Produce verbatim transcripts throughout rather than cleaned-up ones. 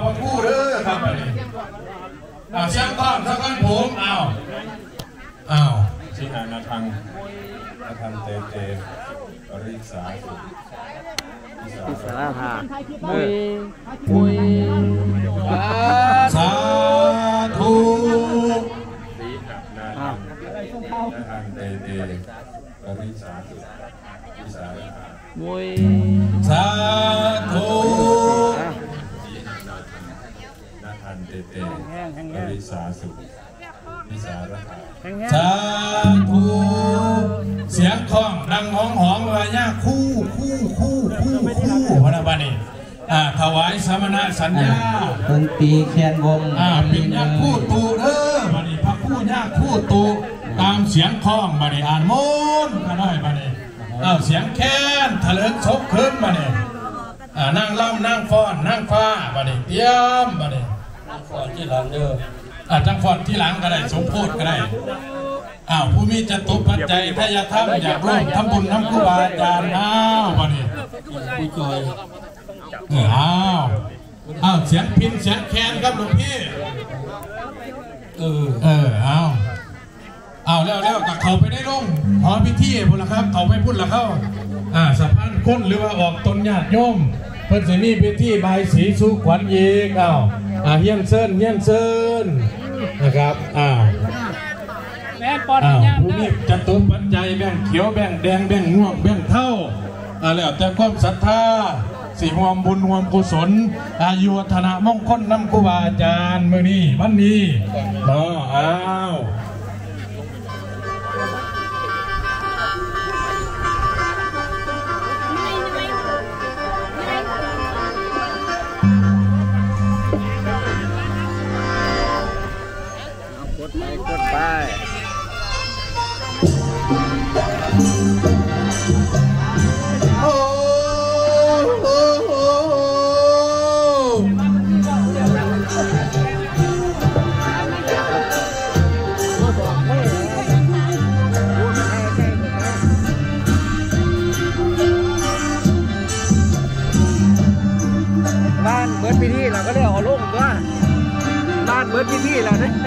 พระคู่เด้อครับอ่าเสียงก้อนสักก้อนผมอ้าวอ้าวชิหานาทังนาทังเตเตปริสาสุสาธามุยมุยสาธุชิหานาทังนาทังเตเตปริสาสุสาธามุยสาธุนาทันเตเตปริสาสุวิสารธาสาธุเสียงคล้องดังหองหองวายาคู่คู่คู่คู่คู่พระบานีอ่าถวายสมณะสัญญาเป็นปีแคนวงอ่าเป็นยาคู่ตูเด้อบานีพระคู่ยาคู่ตูตามเสียงคล้องบานีอ่านมนต์กันหน่อยบานีอ้าวเสียงแค้นทะเลชกขึ้นบานีอ่านั่งล่ำนั่งฟ้อนนั่งฟ้าบานีเตรียมบานีนั่งฟ้อนที่หลังเด้ออ่าจังฟอนที่หลังก็ได้สมโพธิก็ได้อ้าวผู้มีจตุปัจจัยถ้าอยากทำอยากร่วมทำบุญทำกุศลอาจารย์อ้าวมาดิผู้จอยอ้าวอ้าวเสียงพินเสียงแคนครับหลวงพี่เออเอออ้าวอ้าวแล้วแล้วกับเขาไปได้ร่มหอพิธีพุ่นละครับเขาไปพุ่นละเข้าอ่าสะพานก้นหรือว่าออกตนญาติโยมเพิ่นสิมีพิธีบายสีสุขวัญยีกอ้าวอ่าเฮียนเซินเฮียนเซินนะครับอ้าวอ้าวผู้นี้จะตุ้มปัจจัยแบ่งเขียวแบ่งแดงแบ่งง่วงแบ่งเท่าอ่าแล้วแต่ความศรัทธาสิห่วมบุญห่วมกุศลอายุวัฒนมงคลนำครูบาอาจารย์มื้อนี้วันนี้เนาะอ้าวบ้านเบิร์ดพิธีเราก็ได้เอาลงว่าบ้านเบิร์ดพิธีเราเนี่ย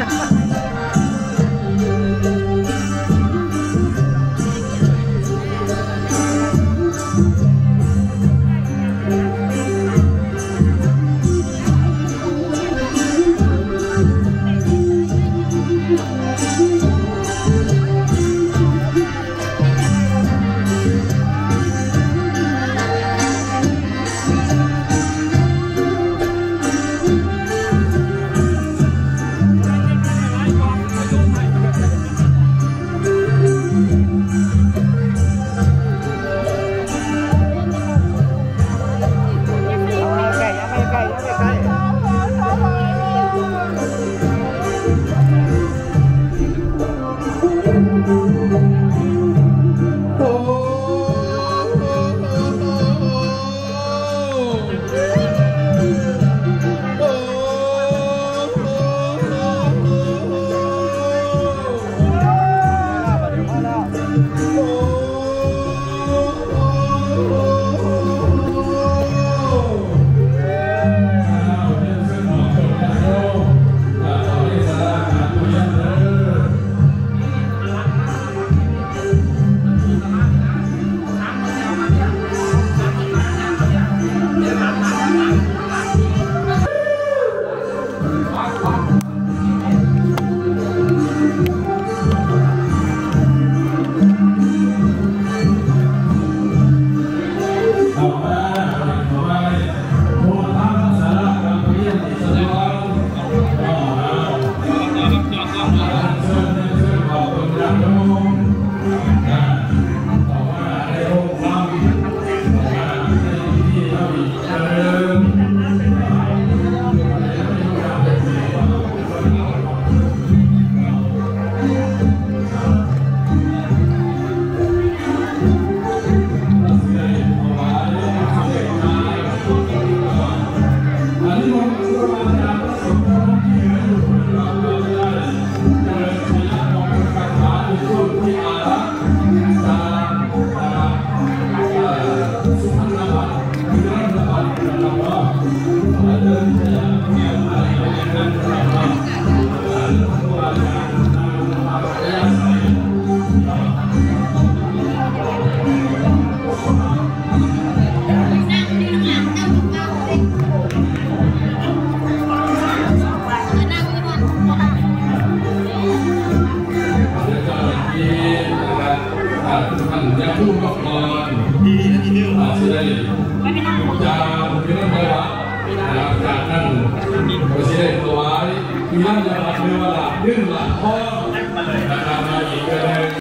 มีร่างยาหลักเรือหลักนึ่งหลักพ่อนะครับมาอีกเลย